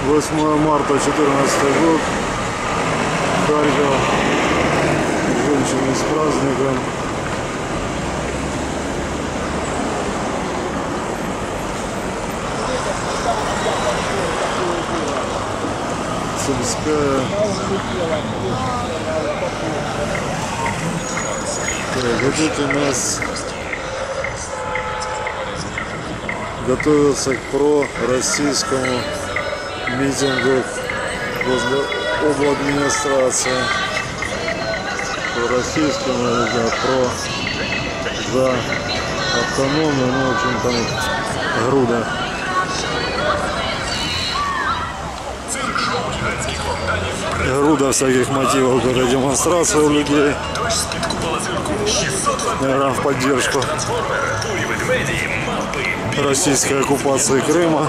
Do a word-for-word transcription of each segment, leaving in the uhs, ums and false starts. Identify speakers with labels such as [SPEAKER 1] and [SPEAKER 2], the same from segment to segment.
[SPEAKER 1] восьмое марта две тысячи четырнадцатый год. Харьков. Женщины с праздником. Сельская. Так, вот это у нас готовятся к пророссийскому митингу возле обладминистрации. Пророссийскому, да, про за автономию, ну, в общем, там груда. Груда всяких мотивов к этой демонстрации у людей. Наверное, в поддержку российской оккупации Крыма.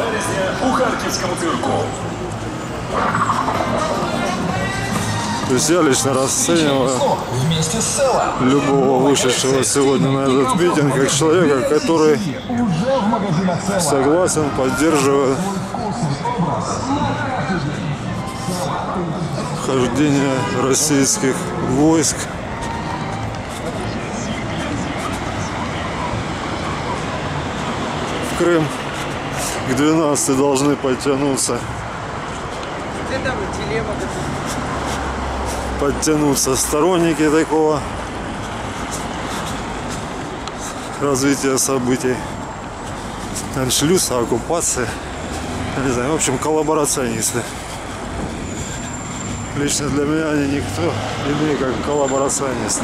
[SPEAKER 1] То есть я лично расцениваю любого вышедшего сегодня на этот митинг как человека, который согласен, поддерживает вхождение российских войск в Крым. К двенадцати должны подтянуться подтянуться сторонники такого развития событий, аншлюса, оккупации, не знаю, в общем, коллаборационисты. Лично для меня они никто, иные как коллаборационисты.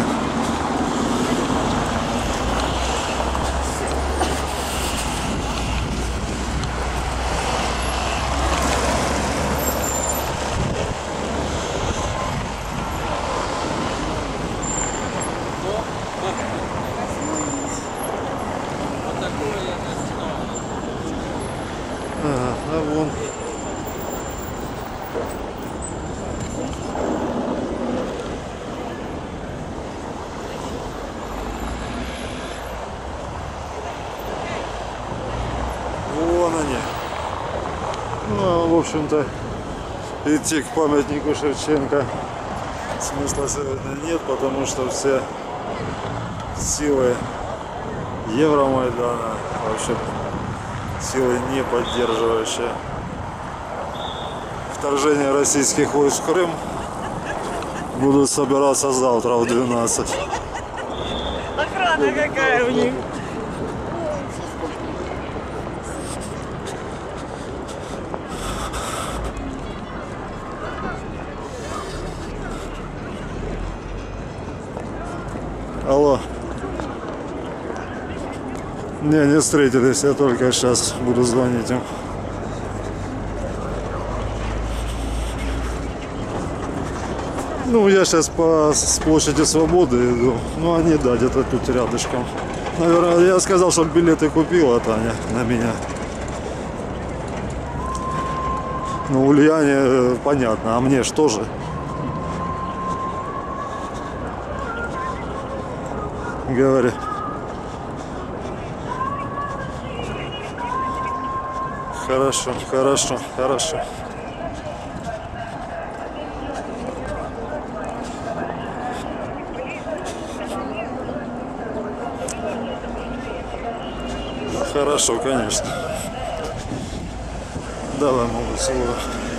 [SPEAKER 1] Ага, а вон. Вон они. Ну, в общем-то, идти к памятнику Шевченко смысла сегодня нет, потому что все силы Евромайдана, вообще силы, не поддерживающие вторжение российских войск в Крым, будут собираться завтра в двенадцать.
[SPEAKER 2] Охрана какая у них!
[SPEAKER 1] Алло. Не, не встретились, я только сейчас буду звонить им. Ну, я сейчас по с площади Свободы иду. Ну, они, да, где-то тут рядышком. Наверное, я сказал, что билеты купила Таня на меня. Ну, Ульяне понятно, а мне что же? Говори. Хорошо, хорошо, хорошо. Хорошо, конечно. Давай, могу целую.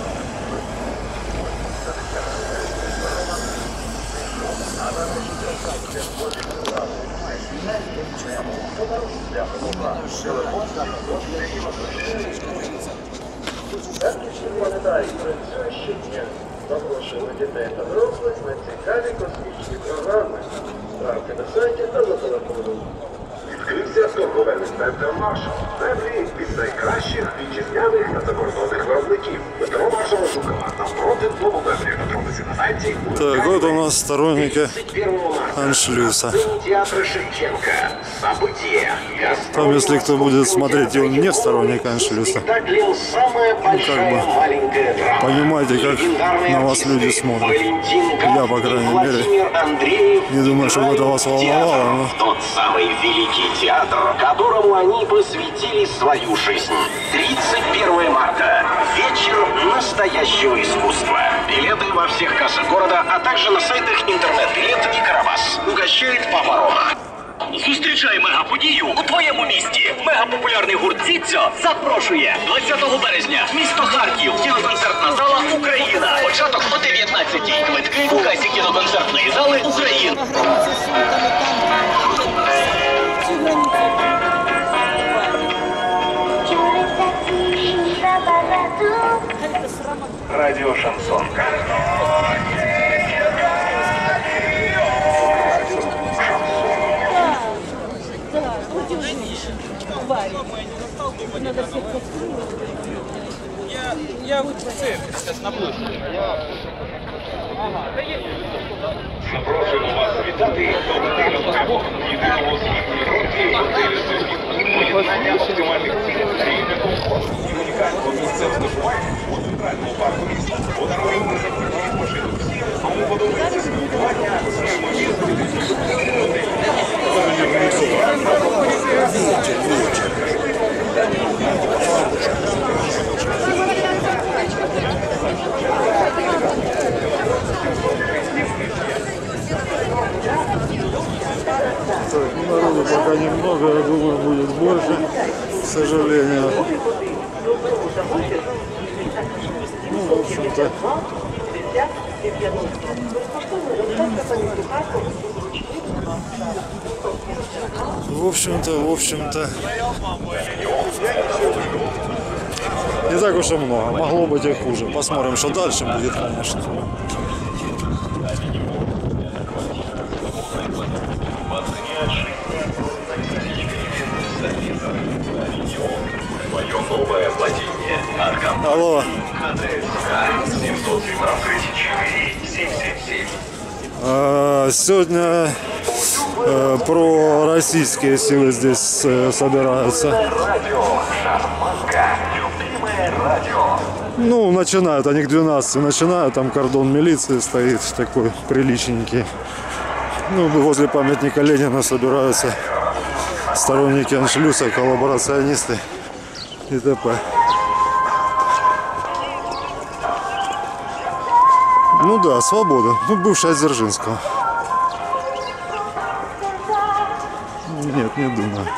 [SPEAKER 3] Запрошуємо дітей та дорослих на цікаві космічні програми. Справки на сайті та за телефоном. Відкрився торговельний центр «Маршал». Меблі від найкращих вітчизняних та закордонних виробників. Метро Маршала Жукова. Навпроти дому меблі. Подробиці на сайті.
[SPEAKER 1] Так, вот у нас сторонники аншлюса.
[SPEAKER 3] Театра Шевченко. События.
[SPEAKER 1] Там, если кто будет смотреть, и он не сторонник аншлюса, ну, как бы, понимаете, как на вас люди смотрят. Я, по крайней мере, не думаю, что это вас волновало, но...
[SPEAKER 4] Тот самый великий театр, которому они посвятили свою жизнь. тридцать первое марта. Вечер настоящий. также на сайтах «Интернет-билет» и «Карабас». Угощает Папа Рома. Зустрічай мегаподію у твоєму місті. Мегапопулярний гурт «Зіцьо» запрошує двадцятого березня. Місто Харків. Кіноконцертна зала «Україна». Початок о дев'ятнадцятій. Квитки у касі кіноконцертної зали «Україна».
[SPEAKER 3] Радио Шансон.
[SPEAKER 5] Я, я вот в церкви сейчас на площади.
[SPEAKER 3] Запрошуємо вас вітати до готелю «Кабок» єдиного у світі. Роки готелю «Сосід». Поєднання оптимальних цін, рівня комфорту і унікального місця здобування у центральному парку міста. Подаруємо незабутню відпочинок всім, кому подобається спілкування з неймовірними
[SPEAKER 1] Так, народу пока немного, я думаю, будет больше, к сожалению. Ну, в общем-то, в общем-то, в общем-то, не так уж и много, могло быть и хуже. Посмотрим, что дальше будет, конечно.
[SPEAKER 4] Новое владение. Аркам.
[SPEAKER 1] Алло.
[SPEAKER 4] семьсот тридцать четыре семь семь семь.
[SPEAKER 1] А, сегодня э, пророссийские силы здесь э, собираются.
[SPEAKER 3] радио. Шарманка. Любимое радио.
[SPEAKER 1] Ну, начинают они к двенадцати, начинают, там кордон милиции стоит такой приличненький. Ну, возле памятника Ленина собираются сторонники аншлюса, коллаборационисты и т.п. Ну да, свобода. Ну, бывшая Дзержинского. Нет, не думаю.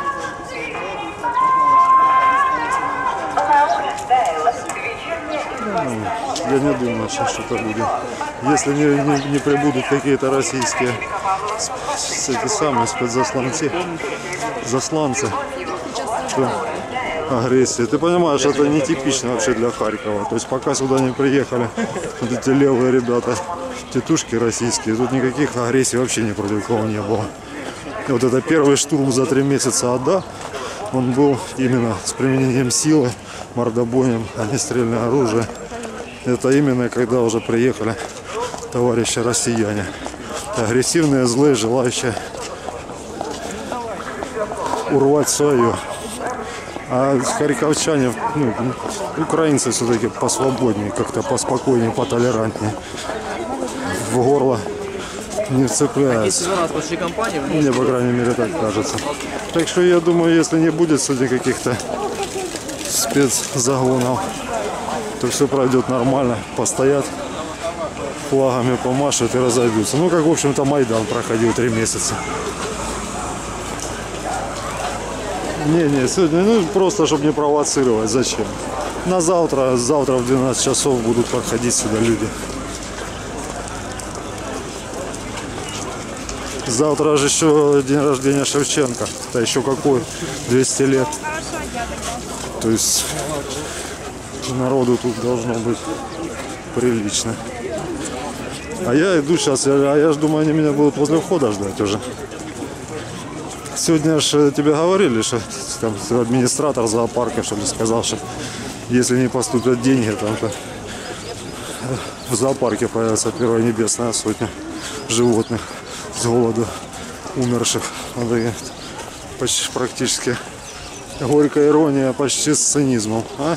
[SPEAKER 1] Ну, я не думаю, сейчас что-то будет. Если не, не, не прибудут какие-то российские с, с, эти самые спецзасланцы, засланцы, то агрессия. Ты понимаешь, это нетипично вообще для Харькова. То есть пока сюда не приехали вот эти левые ребята, тетушки российские, тут никаких агрессий вообще ни против кого не было. И вот это первый штурм за три месяца ада, он был именно с применением силы, мордобоем, а не стрельное оружие. Это именно когда уже приехали товарищи россияне. Агрессивные, злые, желающие урвать свое. А харьковчане, ну, украинцы все-таки посвободнее, как-то поспокойнее, потолерантнее. В горло не вцепляются. Мне, по крайней мере, так кажется. Так что я думаю, если не будет сегодня каких-то спецзагонов, то все пройдет нормально, постоят, флагами помашут и разойдутся. Ну, как, в общем-то, Майдан проходил три месяца. Не-не, сегодня, ну, просто, чтобы не провоцировать. Зачем? На завтра, завтра в двенадцать часов будут подходить сюда люди. Завтра же еще день рождения Шевченко. Это еще какой? двести лет. То есть народу тут должно быть прилично. А я иду сейчас, я, а я же думаю, они меня будут возле входа ждать уже. Сегодня же тебе говорили, что там администратор зоопарка, что ли, сказал, что если не поступят деньги, там, то в зоопарке появится первая небесная сотня животных с голоду умерших. Вот почти практически горькая ирония, почти с цинизмом. А?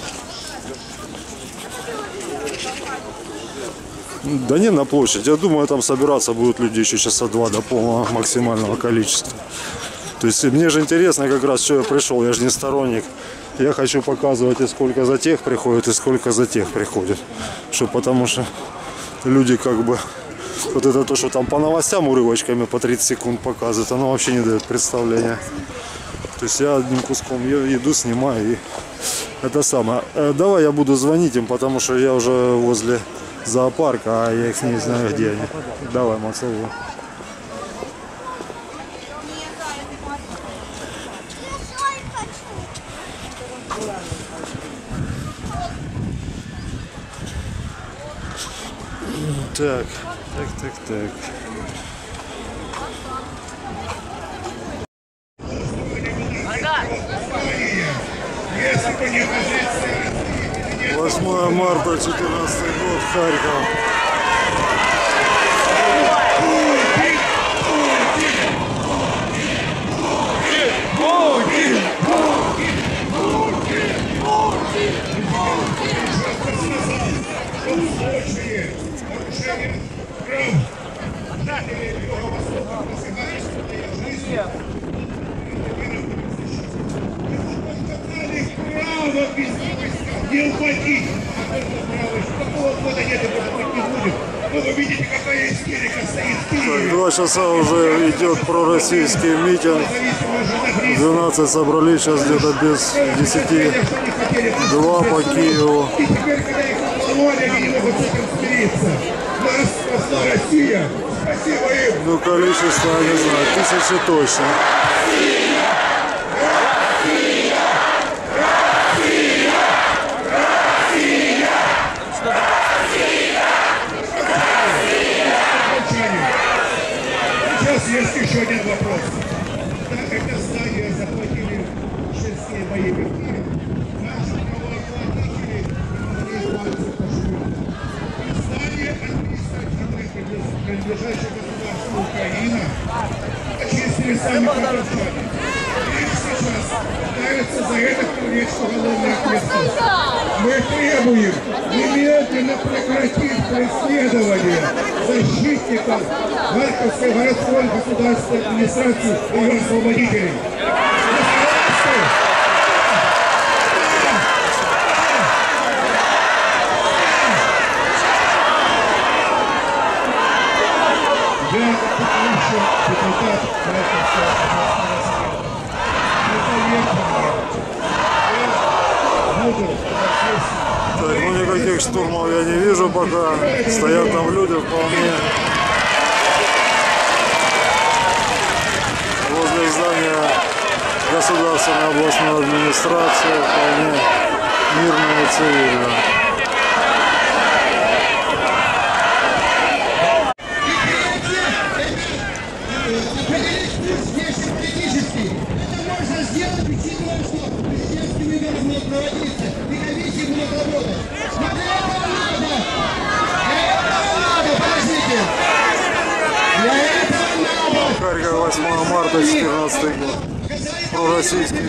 [SPEAKER 1] Да не на площадь. Я думаю, там собираться будут люди еще часа два до полного максимального количества. То есть мне же интересно как раз, что я пришел. Я же не сторонник. Я хочу показывать, и сколько за тех приходит, и сколько за тех приходит. Что, потому что люди как бы Вот это то, что там по новостям урывочками по тридцать секунд показывают, оно вообще не дает представления. То есть я одним куском еду, снимаю и это самое. Давай я буду звонить им, потому что я уже возле зоопарка, а я их не знаю, где они. Давай, Мацелу. Так, так, так, так. восьмое марта четырнадцатый год, Харьков.
[SPEAKER 6] Не уходить! Какого года нет, это быть не будет. Но вы видите, какая истерика стоит в Киеве.
[SPEAKER 1] Два часа уже идет пророссийский митинг. двенадцать собрались, сейчас где-то без десяти два по Киеву.
[SPEAKER 6] И теперь, когда их обманули, они не могут с этим смириться. Нас спасла Россия. Спасибо им.
[SPEAKER 1] Ну, количество, я не знаю, тысячи точно.
[SPEAKER 6] Есть еще один вопрос. Так как это здание захватили чешские боевики, наши правоохранители не избавиться пошли. И здание административное, принадлежащее государству Украина, очистили сами казахстане. Их сейчас пытаются за это привлечь уголовную ответственность. Мы требуем немедленно прекратить преследование защитников Харьковской городской государственной администрации и ее освободителей. Я бывший депутат Харьковской областной России.
[SPEAKER 1] Так, ну никаких штурмов я не вижу пока. Стоят там люди вполне. Возле здания государственной областной администрации вполне мирно и цивильно. Харьков, восьмое марта четырнадцатый год. Пророссийский.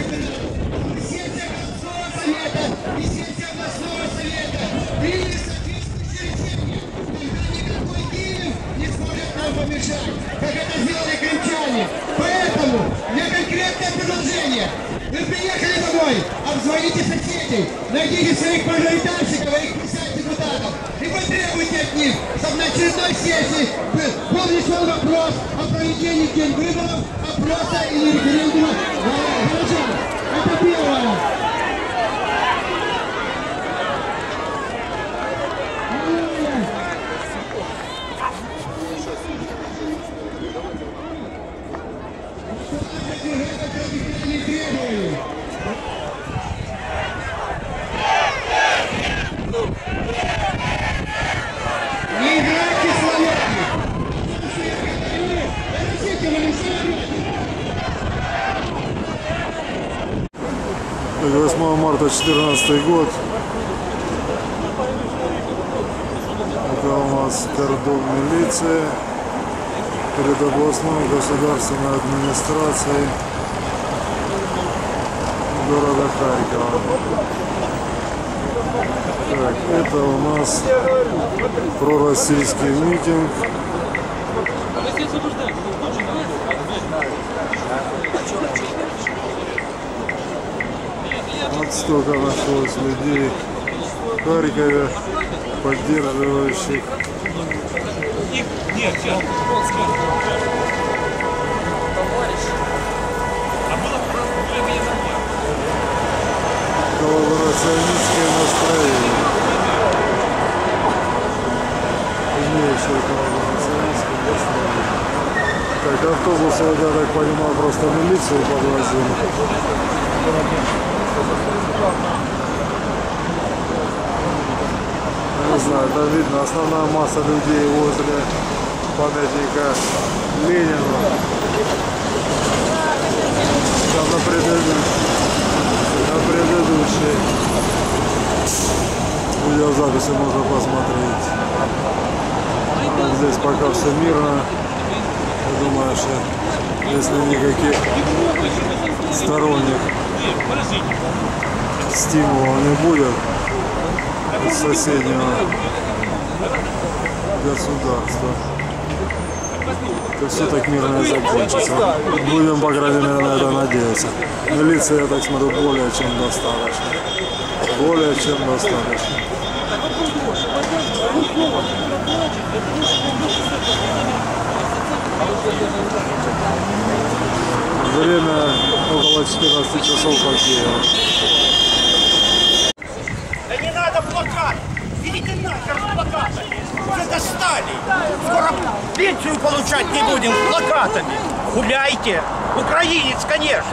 [SPEAKER 6] Как это сделали крымчане. Поэтому у меня конкретное предложение. Вы приехали домой, обзвоните соседей, найдите своих мажоритарщиков и их писать депутатов и потребуйте от них, чтобы на очередной сессии был решен вопрос о проведении день выборов, опроса или референдума горожан. Это первое. Не играйте словами!
[SPEAKER 1] восьмое марта четырнадцатый год. Это у нас кордон милиции перед областной государственной администрацией города Харькова. Так, это у нас пророссийский митинг. Вот столько нашлось людей в Харькове, поддерживающих
[SPEAKER 5] их нет, сейчас вот скажу. А было более-менее нормально.
[SPEAKER 1] Коллаборационистское настроение. Имеющее коллаборационистское настроение. Так, автобус, я так понимаю, просто милицию подвозили. Не знаю, там видно основная масса людей возле памятника Ленину. Там на предыдущей, на предыдущей видеозаписи можно посмотреть. А здесь пока все мирно. Я думаю, что если никаких сторонних стимулов не будет из соседнего государства, то все так мирно и закончится. Будем, по крайней мере, на это надеяться. Милиции, я так смотрю, более чем достаточно. Более чем достаточно. Время около четырнадцати часов по Киеву.
[SPEAKER 7] Да не надо плакат! Видите нахер с плакатами! Уже достали! Скоро пенсию получать не будем с плакатами! Гуляйте! Украинец, конечно!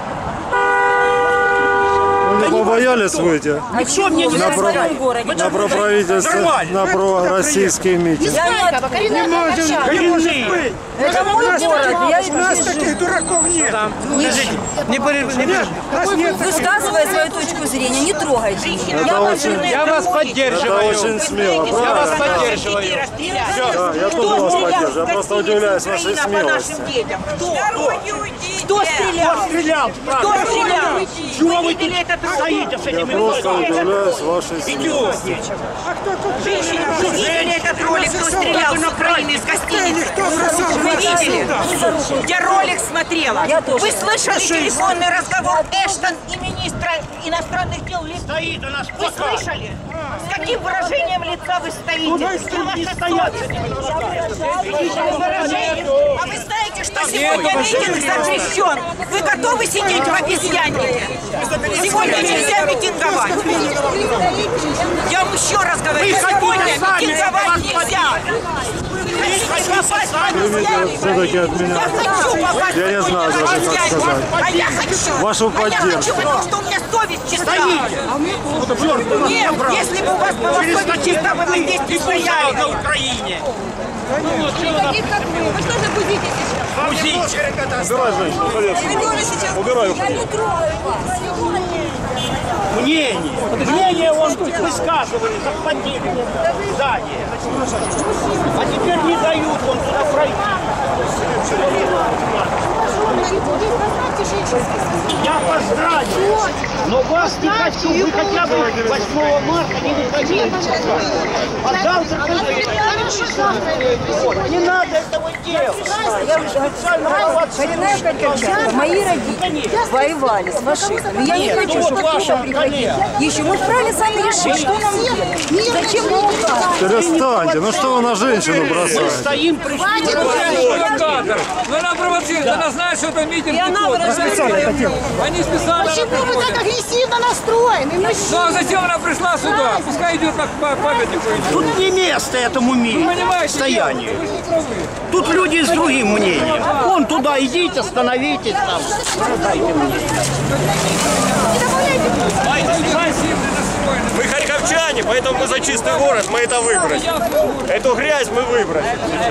[SPEAKER 1] Вы не побоялись выйти
[SPEAKER 7] А что мне не
[SPEAKER 1] на, про... на проправительство, на пророссийский митинг?
[SPEAKER 7] Не можем!
[SPEAKER 2] Это мой город, я
[SPEAKER 7] У нас таких дураков нет! Не
[SPEAKER 2] высказывая свою точку зрения, не трогайте.
[SPEAKER 1] Это очень,
[SPEAKER 5] Я вас поддерживаю.
[SPEAKER 1] это очень смело,
[SPEAKER 5] Я вас
[SPEAKER 1] правда?
[SPEAKER 5] поддерживаю.
[SPEAKER 1] Да, я тоже вас поддерживаю, я просто удивляюсь вашей смелости.
[SPEAKER 2] Кто стрелял?
[SPEAKER 7] Кто стрелял?
[SPEAKER 2] Кто стрелял?
[SPEAKER 7] Чего вы тут стоите с
[SPEAKER 1] Я
[SPEAKER 7] этими
[SPEAKER 1] просто
[SPEAKER 7] руками?
[SPEAKER 1] удивляюсь вашей смелости.
[SPEAKER 7] Идиоты!
[SPEAKER 2] Вы видели этот ролик, кто стрелял с Украины, из гостиницы? Вы видели? Я ролик смотрела. Вы слышали телефонный разговор Эштон и министра иностранных дел Литвы?
[SPEAKER 7] Стоит у нас
[SPEAKER 2] Вы
[SPEAKER 7] плакат!
[SPEAKER 2] слышали? С каким выражением лица вы стоите?
[SPEAKER 7] Не стоят с этими плакатами!
[SPEAKER 2] А вы знаете, что сегодня митинг запрещен? Вы готовы сидеть в обезьяннике? Сегодня нельзя митинговать. Я вам еще раз говорю, сегодня митинговать нельзя.
[SPEAKER 1] Примите все-таки от меня,
[SPEAKER 2] Я хочу попасть
[SPEAKER 1] я не знаю даже как сказать,
[SPEAKER 2] А я хочу.
[SPEAKER 1] вашу
[SPEAKER 2] А я хочу,
[SPEAKER 1] поддержку.
[SPEAKER 2] потому что у меня совесть чиста. Нет, если бы у вас была совесть чиста, вы бы здесь не стояли.
[SPEAKER 7] на Украине!
[SPEAKER 2] Таких, как вы. Вы что же будите сейчас?
[SPEAKER 7] Музите!
[SPEAKER 1] Убирай, женщина, убирай.
[SPEAKER 2] Я не трогаю вас.
[SPEAKER 7] Мнение! Мнение он высказывали, захватили здание. А теперь не дают он туда пройти. Я поздравлю, но вас не хочу, вы хотя бы восьмого марта не выходили. А завтра не надо этого делать. Я специально
[SPEAKER 2] Понимаете, мои родители воевали с фашистами. Я не хочу, чтобы кто-то приходил. Еще мы вправе сами решить, что нам делать. Зачем мы указываем?
[SPEAKER 1] Перестаньте, ну что вы на женщину
[SPEAKER 7] Мы
[SPEAKER 1] бросаете?
[SPEAKER 7] стоим при
[SPEAKER 5] Провокатор. Ну она провоцирует, она знает, что это митинг.
[SPEAKER 2] И она выражает свою.
[SPEAKER 5] Они специально
[SPEAKER 8] Почему вы так
[SPEAKER 5] проводят.
[SPEAKER 8] агрессивно настроены?
[SPEAKER 5] Ну а зачем она пришла сюда? Пускай идет как по памятнику.
[SPEAKER 7] Тут не место этому миру,
[SPEAKER 5] Понимаете,
[SPEAKER 7] стоянию.
[SPEAKER 5] вы не правы.
[SPEAKER 7] Тут люди с другим мнением. Вон туда идите, становитесь там. Продайте мне.
[SPEAKER 9] Мы харьковчане, поэтому мы за чистый город, мы это выбрали. Эту грязь мы выбрали.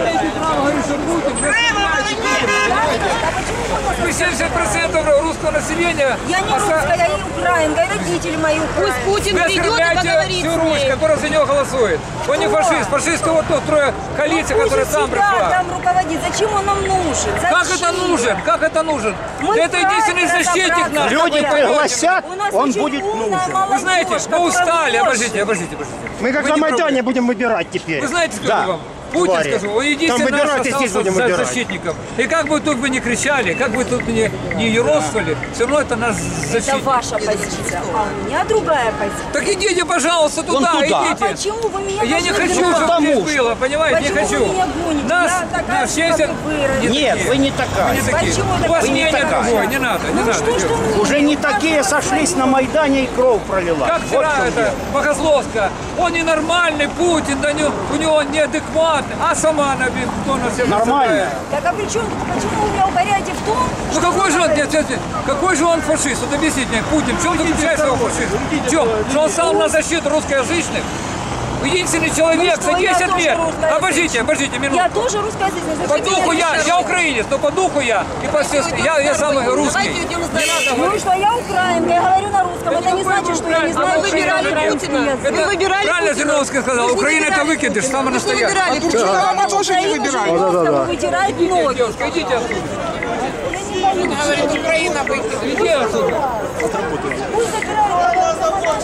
[SPEAKER 5] семьдесят процентов русского населения.
[SPEAKER 2] Я не русская, я не украинка, и родители мои украинцы. Пусть Путин
[SPEAKER 5] Вы оскорбляете всю Русь, которая за него голосует. Он не фашист. Фашистского вот тот трое коалиции, которая там пришла.
[SPEAKER 2] там руководит. Зачем он нам нужен?
[SPEAKER 5] Как
[SPEAKER 2] Зачем?
[SPEAKER 5] это нужен? Как это нужен?
[SPEAKER 2] Мы
[SPEAKER 5] Это единственный
[SPEAKER 2] вправе
[SPEAKER 5] защитник наш.
[SPEAKER 7] Люди
[SPEAKER 5] такой
[SPEAKER 7] пригласят,
[SPEAKER 2] У нас
[SPEAKER 7] он
[SPEAKER 2] очень
[SPEAKER 7] будет
[SPEAKER 2] умная
[SPEAKER 7] нужен.
[SPEAKER 2] молодежь,
[SPEAKER 5] Вы знаете, мы
[SPEAKER 2] которая
[SPEAKER 5] устали.
[SPEAKER 2] может.
[SPEAKER 5] Обождите, обождите, обождите.
[SPEAKER 7] Мы как
[SPEAKER 5] Вы
[SPEAKER 7] на
[SPEAKER 5] не
[SPEAKER 7] Майдане
[SPEAKER 5] пробуйте.
[SPEAKER 7] будем выбирать теперь.
[SPEAKER 5] Вы знаете, скажу
[SPEAKER 7] Да.
[SPEAKER 5] вам, Путин,
[SPEAKER 7] твари.
[SPEAKER 5] скажу, он
[SPEAKER 7] Там
[SPEAKER 5] единственный наш
[SPEAKER 7] выбирать и здесь
[SPEAKER 5] остался
[SPEAKER 7] будем
[SPEAKER 5] за-
[SPEAKER 7] выбирать.
[SPEAKER 5] защитником. И как бы тут бы ни кричали, как бы тут не, не ероствовали, все равно это наш
[SPEAKER 8] Это
[SPEAKER 5] защитник.
[SPEAKER 8] ваша позиция, а у меня другая позиция.
[SPEAKER 5] Так идите, пожалуйста, туда,
[SPEAKER 7] Вон туда.
[SPEAKER 5] идите.
[SPEAKER 8] Почему вы меня
[SPEAKER 5] Я не
[SPEAKER 8] должны
[SPEAKER 5] хочу,
[SPEAKER 8] гнать?
[SPEAKER 5] чтобы
[SPEAKER 7] потому
[SPEAKER 5] здесь было, понимаете, не
[SPEAKER 8] Почему
[SPEAKER 5] хочу.
[SPEAKER 8] вы меня гоните?
[SPEAKER 5] Нас,
[SPEAKER 8] Я такая,
[SPEAKER 5] нас честь,
[SPEAKER 8] как вы выразились.
[SPEAKER 7] Нет, вы не такая.
[SPEAKER 5] не такие.
[SPEAKER 8] Почему
[SPEAKER 5] У вас
[SPEAKER 8] такая?
[SPEAKER 5] мнение
[SPEAKER 7] Вы не такая.
[SPEAKER 5] другое, не надо, не
[SPEAKER 8] Ну
[SPEAKER 5] надо.
[SPEAKER 8] что ж вы
[SPEAKER 7] Уже не такие сошлись на Майдане и кровь пролила.
[SPEAKER 5] Как
[SPEAKER 7] Вот в
[SPEAKER 5] вчера
[SPEAKER 7] чем
[SPEAKER 5] это,
[SPEAKER 7] дело.
[SPEAKER 5] Богословская, он ненормальный, Путин, да не, у него неадекватный, а сама она, кто на себя
[SPEAKER 7] Нормально.
[SPEAKER 5] представляет?
[SPEAKER 8] Так а при чем, почему вы меня угоряете в том,
[SPEAKER 5] Ну какой же он, нет, нет, нет, какой же он фашист? Вот объясните мне, Путин, в чем заключается его фашизм? В чем? Что он стал на защиту русскоязычных? Единственный человек
[SPEAKER 8] Ну
[SPEAKER 5] за
[SPEAKER 8] что, я
[SPEAKER 5] десять
[SPEAKER 8] тоже
[SPEAKER 5] лет.
[SPEAKER 8] русскоязычная.
[SPEAKER 5] Обождите, обождите минуту.
[SPEAKER 8] я тоже русскоязычная.
[SPEAKER 5] По духу я, я украинец, но по духу я и по всем- я, я самый русский. Не надо
[SPEAKER 8] Ну
[SPEAKER 5] говорить.
[SPEAKER 8] что, я украинка, я говорю на русском. Это не значит, что я не знаю, что я украинский язык.
[SPEAKER 5] Это правильно Зеленский сказал, Украина это выкидыш, самый настоящий.
[SPEAKER 8] А Турчинова на Украину живет, чтобы вытирать ноги.
[SPEAKER 5] Девушка, идите отсюда.
[SPEAKER 2] Он говорит, Украина выкидыш.
[SPEAKER 5] Иди отсюда.
[SPEAKER 8] Пусть забирают.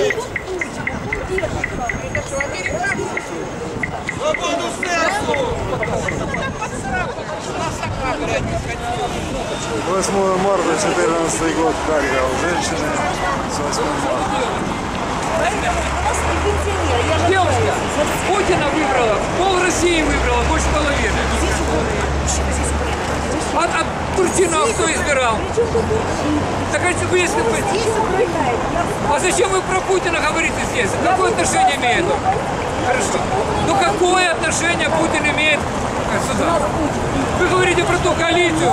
[SPEAKER 1] восьмое марта, четырнадцатый год, Харьков. Женщины с восьмым марта.
[SPEAKER 8] У нас не пенсионер, я же
[SPEAKER 5] Девушка, Путина выбрала, пол России выбрала, больше половины. А, а Турчинова кто избирал? Так а вы если бы... А зачем вы про Путина говорите здесь? Какое отношение имеет он? Хорошо. Ну какое отношение Путин имеет сюда? Вы говорите про ту коалицию.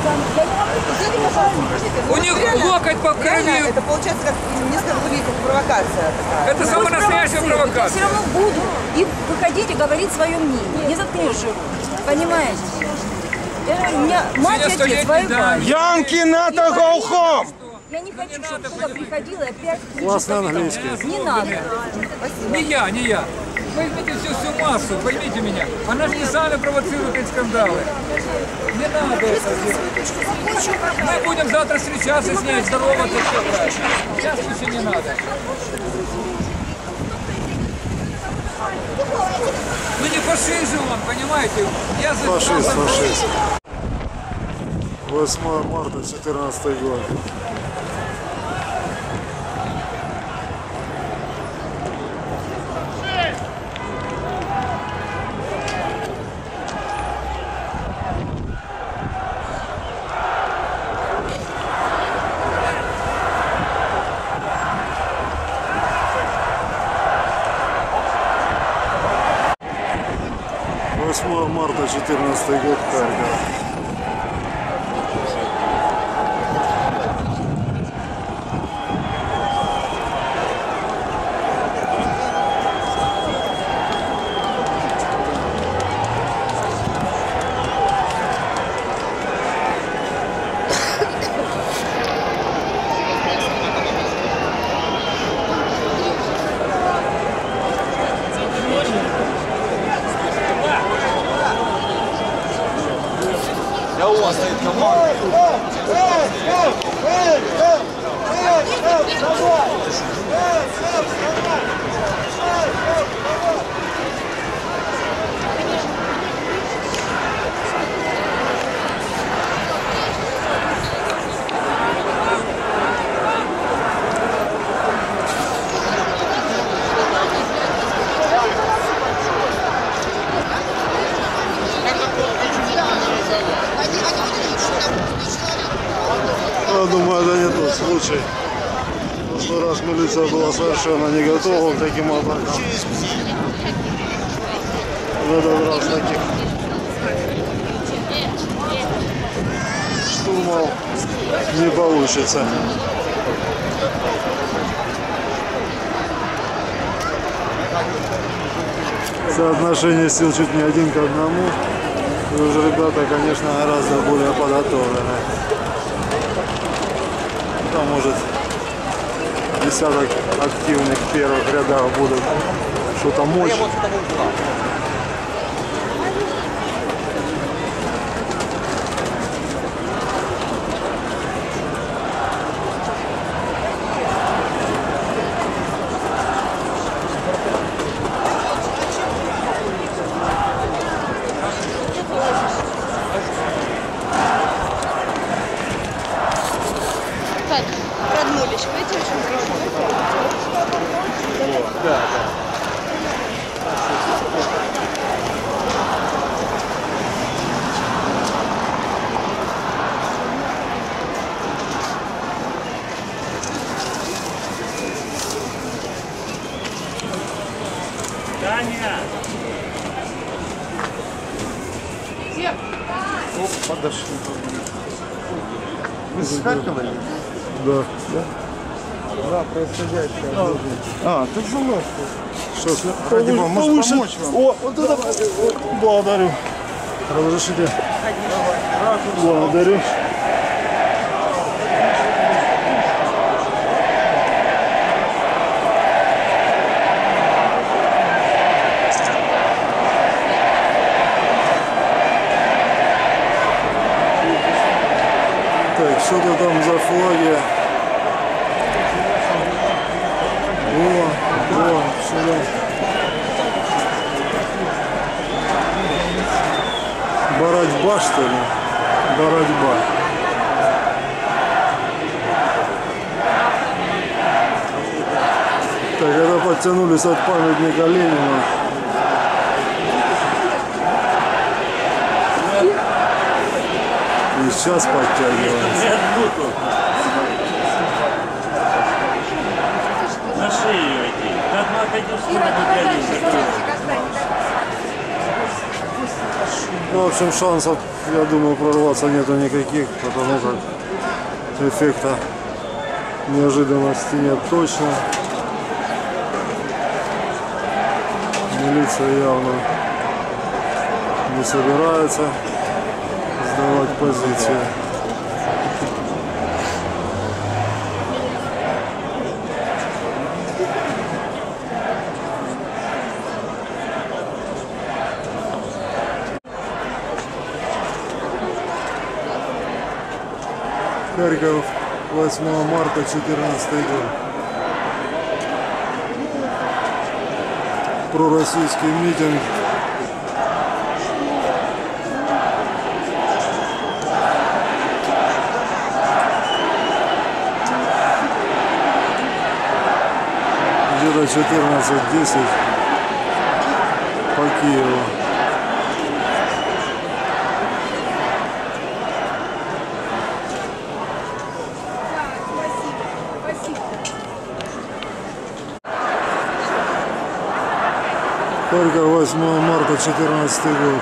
[SPEAKER 5] У них локоть по крови.
[SPEAKER 2] Это получается как несколько выглядит как провокация такая.
[SPEAKER 5] Это самая настоящая
[SPEAKER 8] Я все
[SPEAKER 5] провокация.
[SPEAKER 8] равно буду и выходить и говорить свое мнение. Не заткнешь же. Понимаете? Я говорю, у меня мать и отец
[SPEAKER 5] Столетний,
[SPEAKER 8] воевали.
[SPEAKER 5] да.
[SPEAKER 7] Янкина то голхом!
[SPEAKER 8] Я не хочу, чтобы кто-то приходил и опять...
[SPEAKER 1] Классный английский.
[SPEAKER 8] Не надо.
[SPEAKER 5] Не я, не я. Возьмите всю, всю массу, поймите меня. Она же не сами провоцирует эти скандалы. Не надо это делать. Мы будем завтра встречаться с ней, здороваться, все правильно. Сейчас еще не надо. Ну не фашист же он, понимаете? Я за
[SPEAKER 1] Фашист, фашист. восьмое марта, четырнадцатый год. восьмое марта, четырнадцатый год, Харьков. Я думаю, это не тот случай. В прошлый раз милиция была совершенно не готова к таким атакам. В этот раз таких штурмов не получится. Соотношение сил чуть не один к одному. И уже ребята, конечно, гораздо более подготовлены. Там может десяток активных в первых рядах будут что-то мочь. Оп, подошли.
[SPEAKER 10] Вы с Харькова?
[SPEAKER 1] Да.
[SPEAKER 10] Да? Да, происходящее. А, а тут же нож.
[SPEAKER 1] Сейчас я
[SPEAKER 10] Ради бога, может помочь вам?
[SPEAKER 1] О, вот это. Благодарю. Разрешите? Благодарю. Так, что-то там за флаги. О, о, сюда. Боротьба, что ли? Боротьба. Так, это подтянулись от памятника Ленина. И сейчас подтягивается.
[SPEAKER 11] На шею иди. Как мы отойдем, скоро
[SPEAKER 1] В общем, шансов, я думаю, прорваться нету никаких, потому как эффекта неожиданности нет точно. Милиция явно не собирается сдавать позиции. Харьков, восьмого марта, четырнадцатый год. Пророссийский митинг. Где-то четырнадцать десять по Киеву. Харьков, восьмого марта, четырнадцатый год.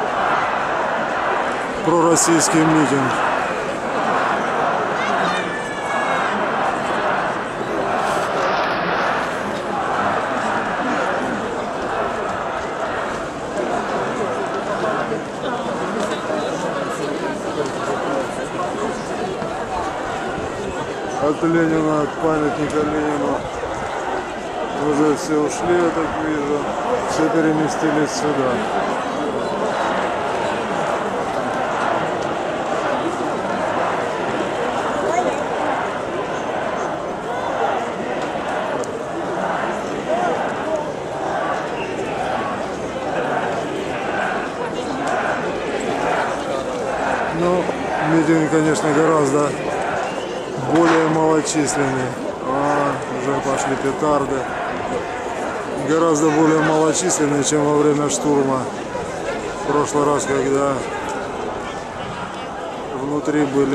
[SPEAKER 1] Пророссийский митинг. От Ленина, от памятника Ленину уже все ушли, я так вижу. Все переместились сюда. Ну, митинг, конечно, гораздо более малочисленный. А, уже пошли петарды. Гораздо более малочисленный, чем во время штурма. В прошлый раз, когда внутри были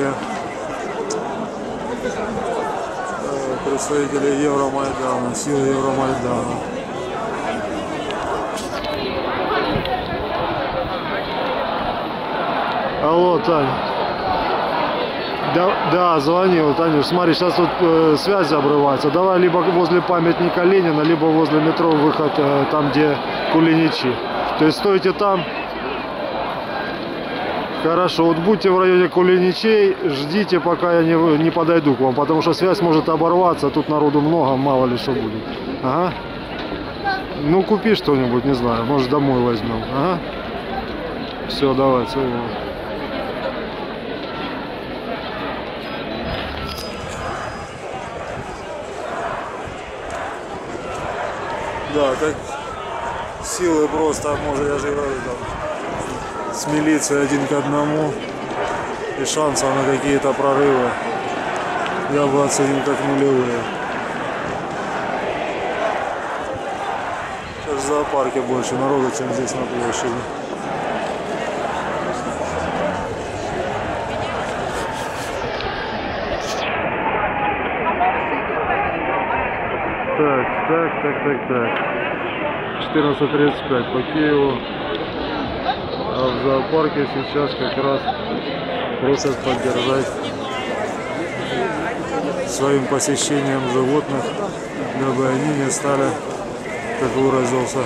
[SPEAKER 1] представители Евромайдана, силы Евромайдана. Алло, Таня. Да, да, звонил, Танюш, смотри, сейчас тут э, связь обрывается. Давай либо возле памятника Ленина, либо возле метро выход, э, там, где Кулиничи. То есть стойте там. Хорошо, вот будьте в районе Кулиничей, ждите, пока я не, не подойду к вам, потому что связь может оборваться, тут народу много, мало ли что будет. Ага. Ну, купи что-нибудь, не знаю, может домой возьмем. Ага. Все, давай, целую. Да, как силы просто, может, я же говорю, там, с милицией один к одному, и шансов на какие-то прорывы я бы оценил как нулевые. Сейчас в зоопарке больше народу, чем здесь на площади. Так, так, так, так, так. четырнадцать тридцать пять по Киеву. А в зоопарке сейчас как раз просят поддержать своим посещением животных, дабы они не стали, как выразился,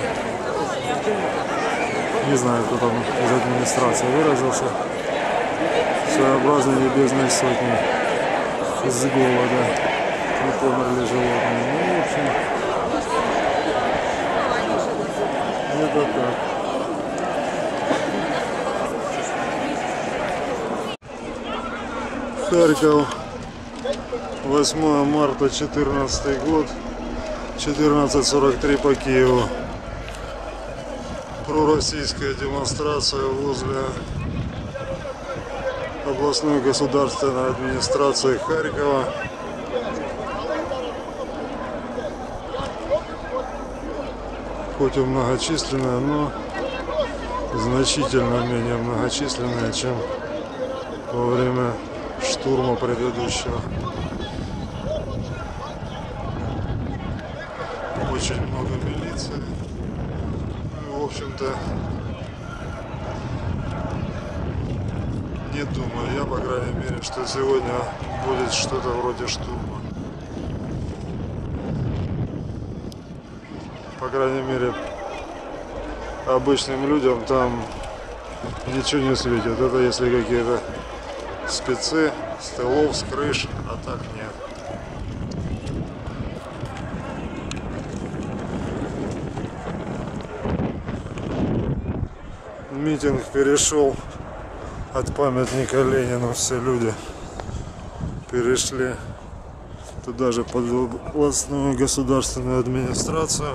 [SPEAKER 1] не знаю, кто там из администрации выразился, своеобразной небесной сотни с голода. Не померли животные. Ну, в общем, это так. Харьков, восьмое марта четырнадцатый год, четырнадцать сорок три по Киеву. Пророссийская демонстрация возле областной государственной администрации Харькова. Хоть и многочисленная, но значительно менее многочисленная, чем во время штурма предыдущего. Очень много милиции. Ну, в общем-то, не думаю я, по крайней мере, что сегодня будет что-то вроде штурма. По крайней мере, обычным людям там ничего не светит. Это если какие-то спецы с тылов, с крыш, а так нет. Митинг перешел от памятника Ленину, все люди перешли туда же под областную государственную администрацию.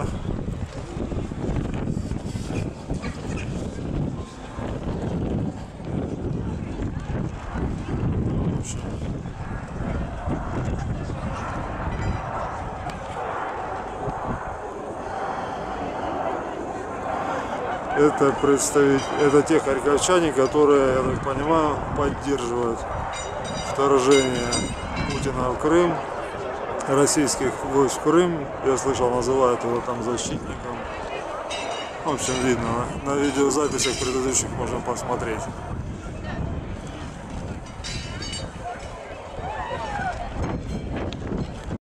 [SPEAKER 1] Это представить, это те харьковчане, которые, я так понимаю, поддерживают вторжение Путина в Крым, российских войск в Крым. Я слышал, называют его там защитником. В общем, видно, на видеозаписях предыдущих можно посмотреть.